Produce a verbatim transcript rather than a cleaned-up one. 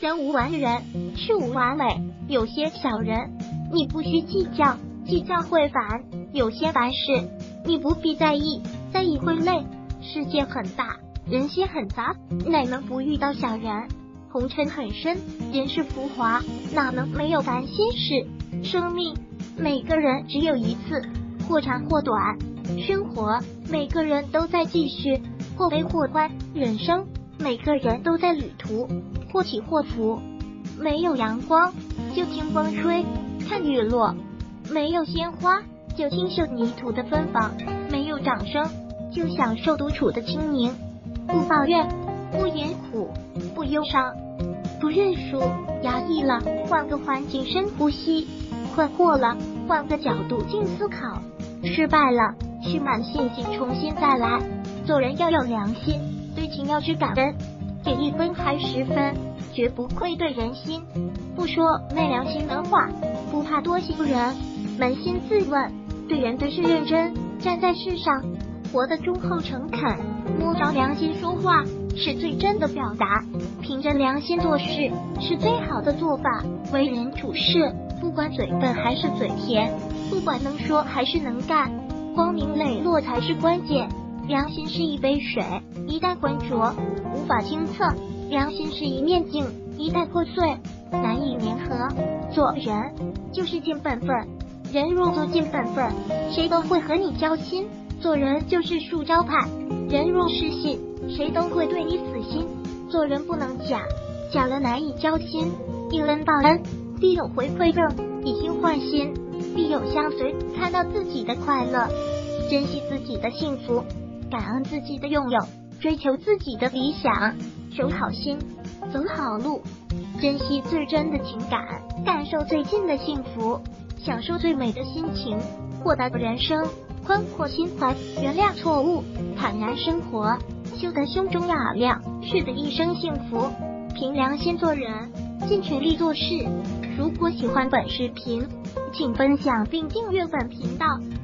人无完人，事无完美。有些小人，你不需计较，计较会烦；有些凡事，你不必在意，在意会累。世界很大，人心很杂，哪能不遇到小人？红尘很深，人世浮华，哪能没有烦心事？生命，每个人只有一次，或长或短。生活，每个人都在继续，或悲或欢。人生，每个人都在旅途，或起或伏。没有阳光，就听风吹，看雨落；没有鲜花，就听受泥土的芬芳；没有掌声，就享受独处的清宁。不抱怨，不言苦，不忧伤，不认输。压抑了，换个环境深呼吸；困惑了，换个角度静思考；失败了，蓄满信心重新再来。做人要有良心，对情要知感恩，给一分还十分，绝不愧对人心。不说昧良心的话，不怕多心人。扪心自问，对人对事认真，站在世上活得忠厚诚恳，摸着良心说话是最真的表达，凭着良心做事是最好的做法。为人处事，不管嘴笨还是嘴甜，不管能说还是能干，光明磊落才是关键。良心是一杯水，一旦浑浊，无法清澈；良心是一面镜，一旦破碎，难以粘合。做人就是尽本分，人若做尽本分，谁都会和你交心。做人就是树招牌，人若失信，谁都会对你死心。做人不能假，假了难以交心。应恩报恩，必有回馈更；以心换心，必有相随。看到自己的快乐，珍惜自己的幸福，感恩自己的拥有，追求自己的理想，守好心，走好路，珍惜最真的情感，感受最近的幸福，享受最美的心情，豁达的人生，宽阔心怀，原谅错误，坦然生活，修得胸中雅量，是得一生幸福。凭良心做人，尽全力做事。如果喜欢本视频，请分享并订阅本频道。